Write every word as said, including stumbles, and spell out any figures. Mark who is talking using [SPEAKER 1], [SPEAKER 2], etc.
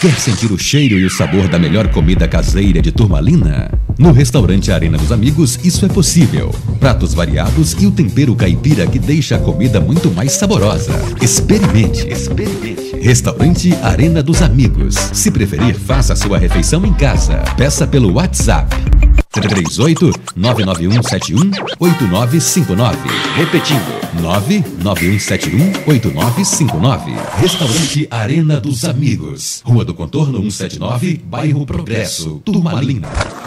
[SPEAKER 1] Quer sentir o cheiro e o sabor da melhor comida caseira de Turmalina? No restaurante Arena dos Amigos, isso é possível. Pratos variados e o tempero caipira que deixa a comida muito mais saborosa. Experimente. Experimente. Restaurante Arena dos Amigos. Se preferir, faça sua refeição em casa. Peça pelo WhatsApp. três oito nove nove um sete um oito nove cinco nove. Repetindo, nove nove um sete um oito nove cinco nove. Restaurante Arena dos Amigos. Rua do Contorno cento e setenta e nove, Bairro Progresso, Turmalina.